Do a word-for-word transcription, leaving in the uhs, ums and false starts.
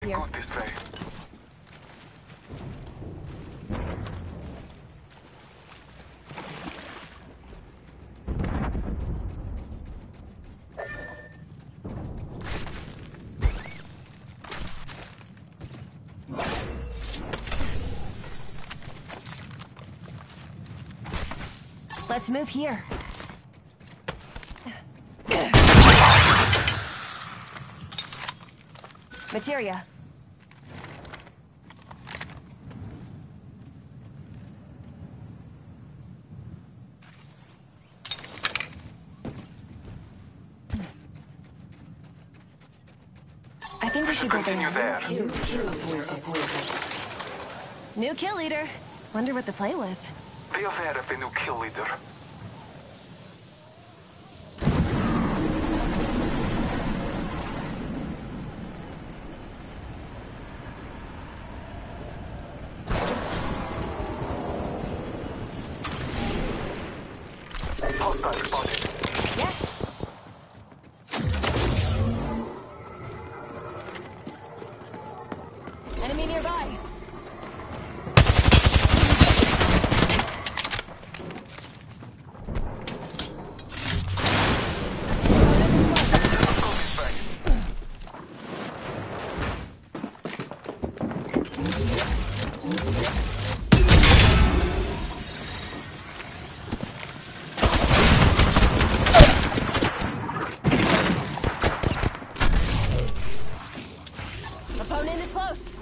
here. Good this way. Let's move here. Materia. I think we should go Continue there. New kill leader. Wonder what the play was. Be aware of the new kill leader. Hostile spotted. Yes. Enemy nearby. Opponent is close.